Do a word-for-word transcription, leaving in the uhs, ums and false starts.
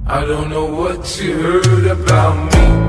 I don't know what you heard about me.